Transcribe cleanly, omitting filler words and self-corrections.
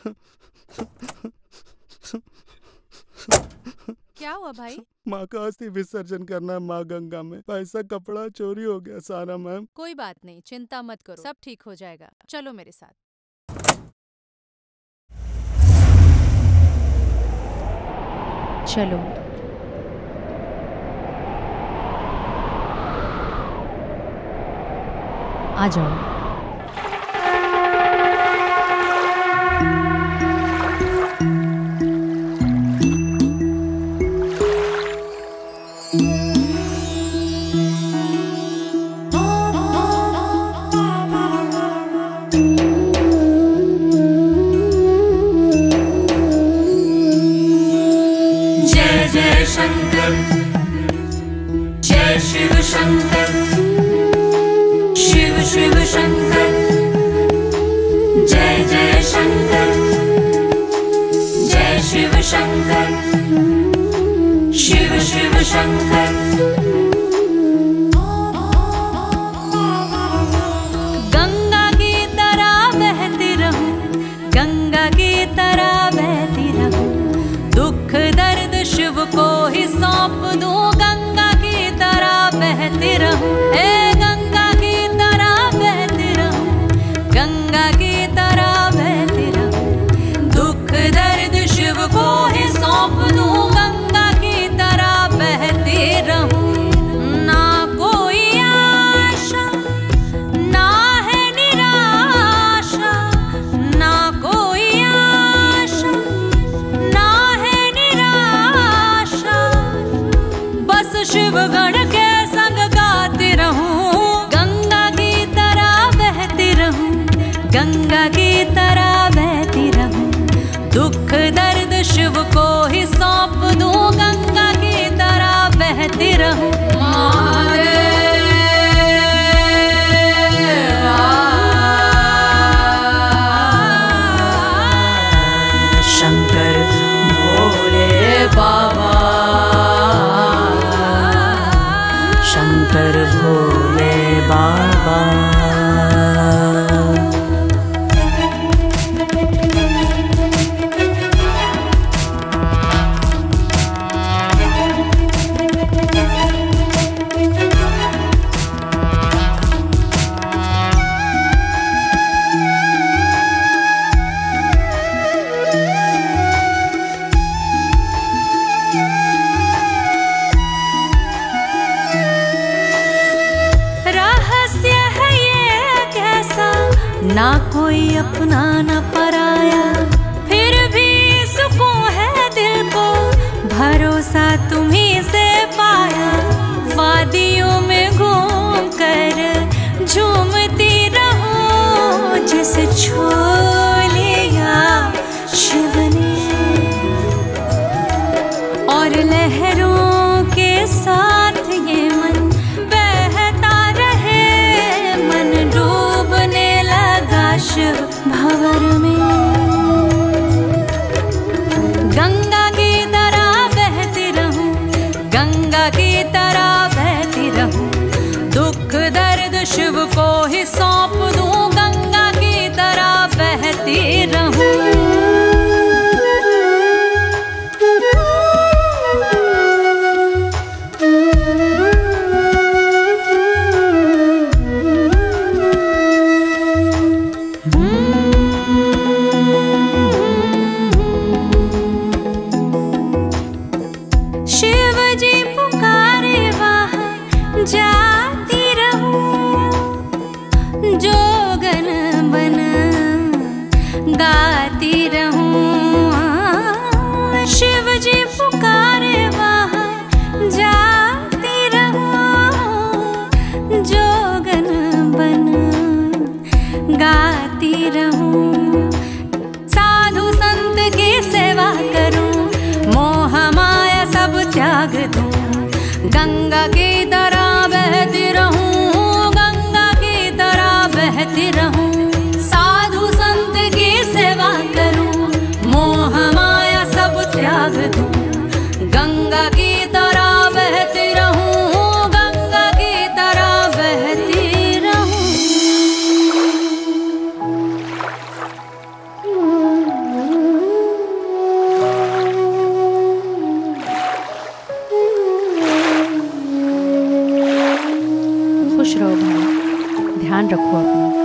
क्या हुआ भाई? माँ का अस्थि विसर्जन करना है माँ गंगा में। पैसा कपड़ा चोरी हो गया सारा मैम। कोई बात नहीं, चिंता मत करो, सब ठीक हो जाएगा। चलो मेरे साथ। चलो। आ जाओ। जय जय शंकर, जय शिव शंकर, शिव शिव शंकर, जय जय शंकर, जय शिव शंकर, शिव शिव शंकर। गंगा की तरह बहती रहूं, गंगा की तरह बहती रहूं, दुख दर्द शिव को ही सौंप दूं, गंगा की तरह बहती रहूं, ए गंगा की तरह बहती रहूं, गंगा की तरह बहती रहूं, दुख दर्द शिव को ही सौंप दूं, गंगा की तरह बहती रहूं। ना कोई आशा, ना है निराशा, ना कोई आशा, ना है निराशा, बस शिवगण के संग गाती रहूं, गंगा की तरह बहती रहूं, गंगा की तरह बहती रहूं, दुख दर्द शिव को ही सौंप दूं, गंगा की तरह बहती रहूं। शंकर भोले बाबा, शंकर भोले बाबा। रहस्य है ये कैसा, ना कोई अपना न पराया, फिर भी सुकून है दिल को, भरोसा तुम्हीं से पाया, वादियों में घूम कर झूमती रहूं, जिसे छू लिया शिव ने, और लहरों के साथ ये मन बहता रहे, मन डूबने लगा शिव भंवर में, गंगा की तरह बहती रहूं, गंगा की तरह बहती रहूं, दुख दर्द शिव को ही सौंप दूं, गंगा की तरह बहती रहूं। शिव जी पुकारे वहाँ जाती रहूं, जोगन बन गाती रहूं, शिव जी पुकारे वहाँ जाती रहूं, जोगन बन गाती रहूं, साधु संत की सेवा करूं, मोह माया सब त्याग दूं, गंगा की तरह बहती रहूं, गंगा की तरह बहती रहूं, साधु संत की सेवा करूं, मोह माया सब त्याग दूं, गंगा की तरह बहती रहूं, गंगा की तरह बहती रहूं। खुश रहो भाई, ध्यान रखो अपना।